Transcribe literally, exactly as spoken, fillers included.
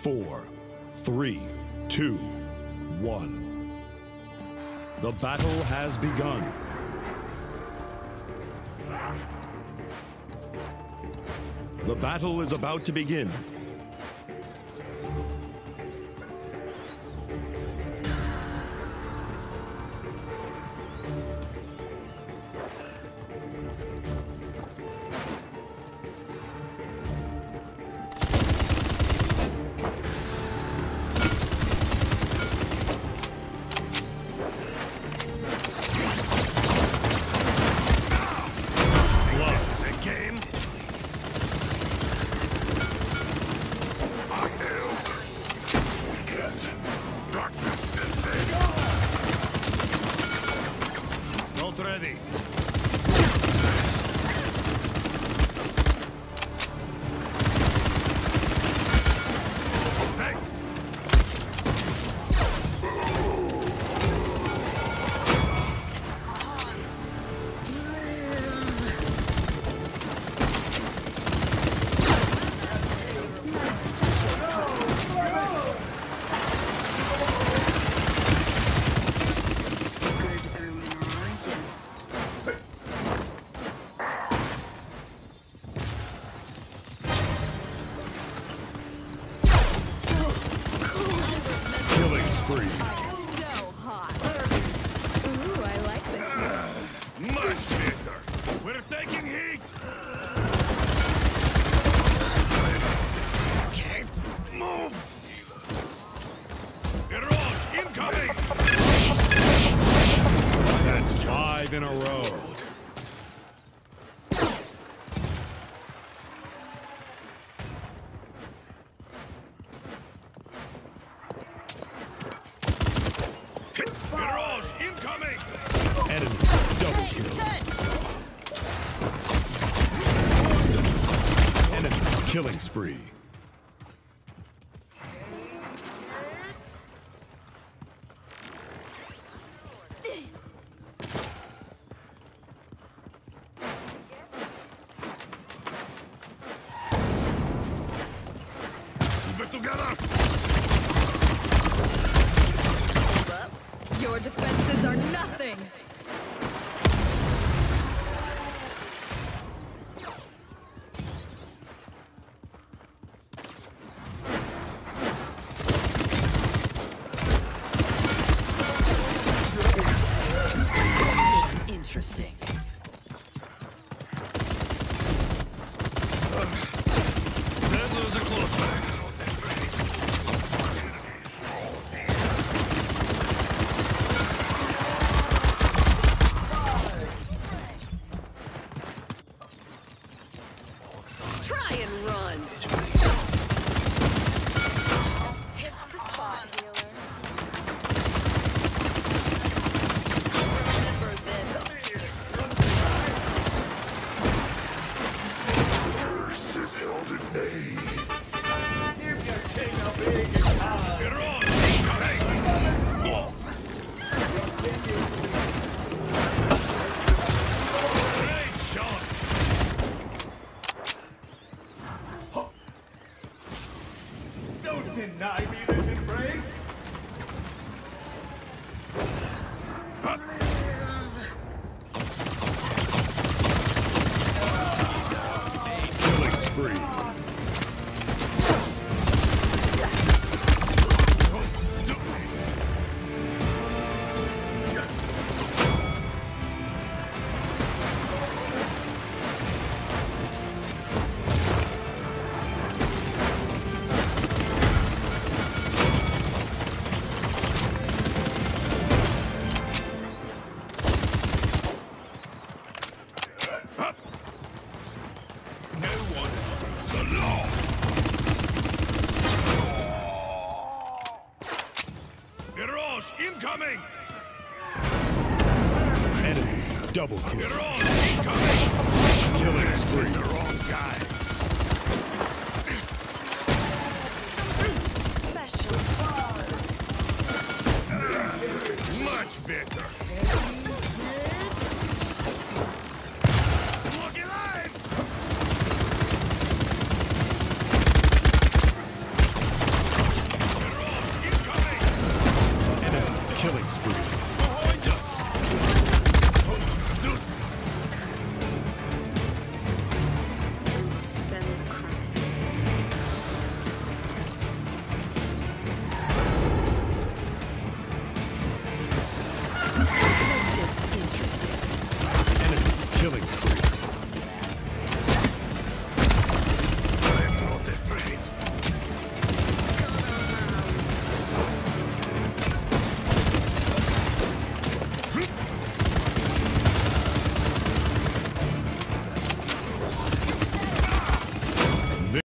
four, three, two, one. The battle has begun. The battle is about to begin. Ready. In a row. Mirage incoming! Enemy double kill. Enemy killing spree. Together! Your defenses are nothing! Interesting. Try and run! Hits the spot, healer. Remember this. Curse is held in aid. If your king of big is high. Get on! Hey! Great shot! Don't deny me this embrace! Killing spree. Mirage incoming! Enemy double kill. Mirage incoming! Killing spree.